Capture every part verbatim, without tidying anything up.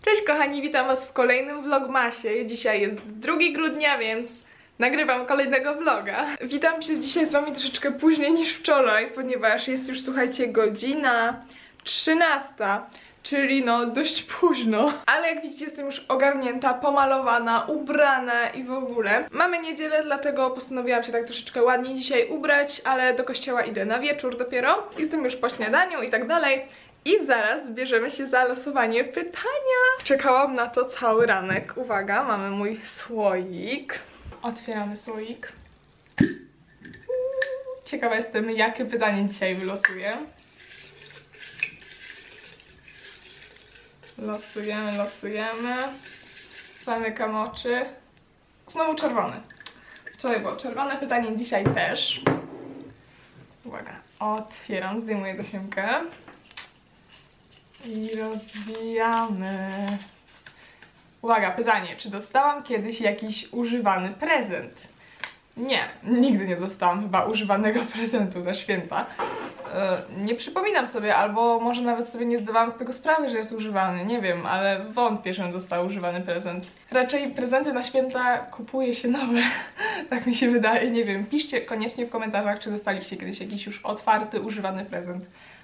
Cześć kochani, witam was w kolejnym vlogmasie. Dzisiaj jest drugiego grudnia, więc nagrywam kolejnego vloga. Witam się dzisiaj z wami troszeczkę później niż wczoraj, ponieważ jest już, słuchajcie, godzina trzynasta, czyli no dość późno. Ale jak widzicie, jestem już ogarnięta, pomalowana, ubrana i w ogóle. Mamy niedzielę, dlatego postanowiłam się tak troszeczkę ładniej dzisiaj ubrać, ale do kościoła idę na wieczór dopiero. Jestem już po śniadaniu i tak dalej. I zaraz bierzemy się za losowanie pytania. Czekałam na to cały ranek. Uwaga, mamy mój słoik. Otwieramy słoik. Ciekawa jestem, jakie pytanie dzisiaj wylosuję. Losujemy, losujemy. Zamykam oczy. Znowu czerwony. Wczoraj było czerwone pytanie, dzisiaj też. Uwaga, otwieram, zdejmuję gosiemkę. I rozwijamy. Uwaga, pytanie, czy dostałam kiedyś jakiś używany prezent? Nie, nigdy nie dostałam chyba używanego prezentu na święta. Yy, nie przypominam sobie, albo może nawet sobie nie zdawałam z tego sprawy, że jest używany, nie wiem, ale wątpię, że dostał używany prezent. Raczej prezenty na święta kupuje się nowe, tak mi się wydaje, nie wiem. Piszcie koniecznie w komentarzach, czy dostaliście kiedyś jakiś już otwarty, używany prezent.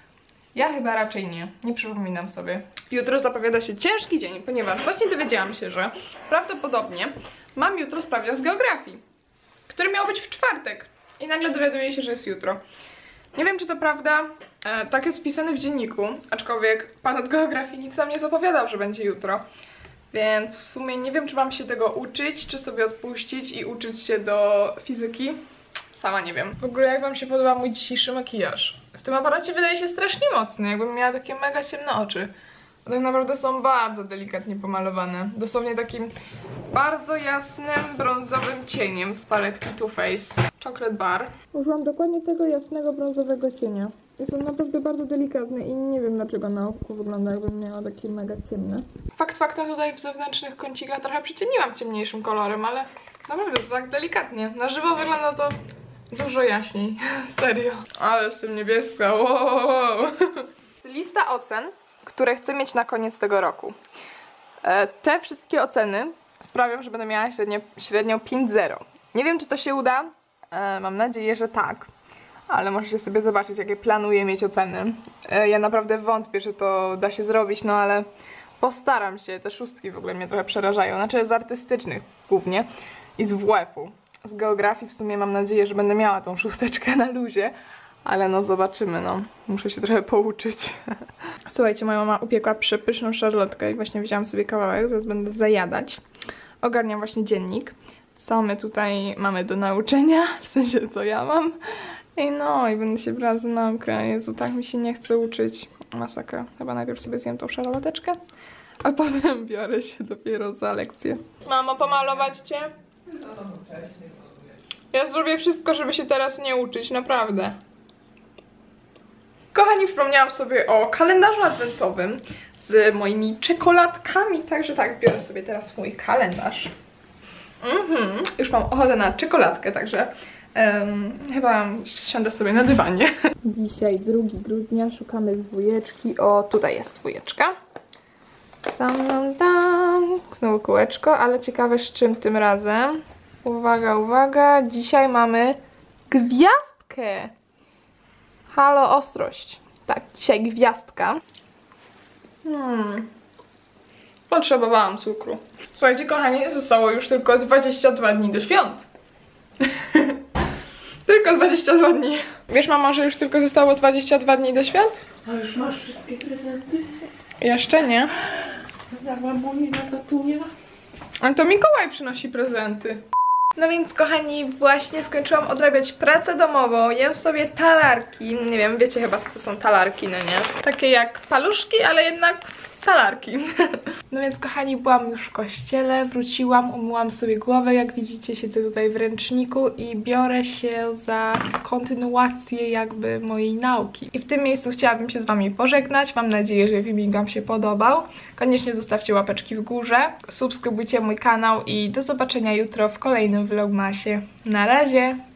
Ja chyba raczej nie, nie przypominam sobie. Jutro zapowiada się ciężki dzień, ponieważ właśnie dowiedziałam się, że prawdopodobnie mam jutro sprawdzian z geografii, który miał być w czwartek i nagle dowiaduję się, że jest jutro. Nie wiem, czy to prawda, e, tak jest wpisane w dzienniku, aczkolwiek pan od geografii nic nam nie zapowiadał, że będzie jutro. Więc w sumie nie wiem, czy mam się tego uczyć, czy sobie odpuścić i uczyć się do fizyki. Sama nie wiem. W ogóle jak wam się podoba mój dzisiejszy makijaż? W tym aparacie wydaje się strasznie mocny, jakbym miała takie mega ciemne oczy. A tak naprawdę są bardzo delikatnie pomalowane. Dosłownie takim bardzo jasnym, brązowym cieniem z paletki Too Faced Chocolate Bar. Użyłam dokładnie tego jasnego, brązowego cienia. Jest on naprawdę bardzo delikatny i nie wiem, dlaczego na oku wygląda, jakbym miała takie mega ciemne. Fakt faktem tutaj w zewnętrznych kącikach trochę przyciemniłam ciemniejszym kolorem, ale naprawdę to tak delikatnie. Na żywo wygląda to dużo jaśniej, serio. Ale jestem niebieska, wow, wow, wow. Lista ocen, które chcę mieć na koniec tego roku. E, te wszystkie oceny sprawią, że będę miała średnio, średnią pięć zero. Nie wiem, czy to się uda, e, mam nadzieję, że tak. Ale możecie sobie zobaczyć, jakie planuję mieć oceny. E, ja naprawdę wątpię, że to da się zrobić, no ale postaram się. Te szóstki w ogóle mnie trochę przerażają. Znaczy z artystycznych głównie i z W F-u. Z geografii w sumie mam nadzieję, że będę miała tą szósteczkę na luzie, ale no zobaczymy, no. Muszę się trochę pouczyć. Słuchajcie, moja mama upiekła przepyszną szarlotkę i właśnie wzięłam sobie kawałek, zaraz będę zajadać. Ogarniam właśnie dziennik, co my tutaj mamy do nauczenia, w sensie co ja mam. I no, i będę się brała za naukę. Jezu, tak mi się nie chce uczyć. Masakra. Chyba najpierw sobie zjem tą szarloteczkę, a potem biorę się dopiero za lekcję. Mamo, pomalować cię? Ja zrobię wszystko, żeby się teraz nie uczyć, naprawdę. Kochani, przypomniałam sobie o kalendarzu adwentowym z moimi czekoladkami, także tak, biorę sobie teraz mój kalendarz. Mhm, już mam ochotę na czekoladkę, także um, chyba siądę sobie na dywanie. Dzisiaj drugiego grudnia, szukamy dwójeczki. O, tutaj jest dwójeczka. Tam, tam, tam. Znowu kółeczko, ale ciekawe z czym tym razem. Uwaga, uwaga, dzisiaj mamy gwiazdkę. Halo, ostrość. Tak, dzisiaj gwiazdka. Hmm. Potrzebowałam cukru. Słuchajcie, kochani, zostało już tylko dwadzieścia dwa dni do świąt. Tylko dwadzieścia dwa dni. Wiesz, mama, że już tylko zostało dwadzieścia dwa dni do świąt? A już masz wszystkie prezenty? Jeszcze nie. Na mamuni, na tatunia? Ale to Mikołaj przynosi prezenty. No więc kochani, właśnie skończyłam odrabiać pracę domową, jem sobie talarki, nie wiem, wiecie chyba co to są talarki, no nie? Takie jak paluszki, ale jednak talarki. No więc kochani, byłam już w kościele, wróciłam, umyłam sobie głowę, jak widzicie siedzę tutaj w ręczniku i biorę się za kontynuację jakby mojej nauki. I w tym miejscu chciałabym się z wami pożegnać, mam nadzieję, że filmik wam się podobał. Koniecznie zostawcie łapeczki w górze, subskrybujcie mój kanał i do zobaczenia jutro w kolejnym vlogmasie. Na razie!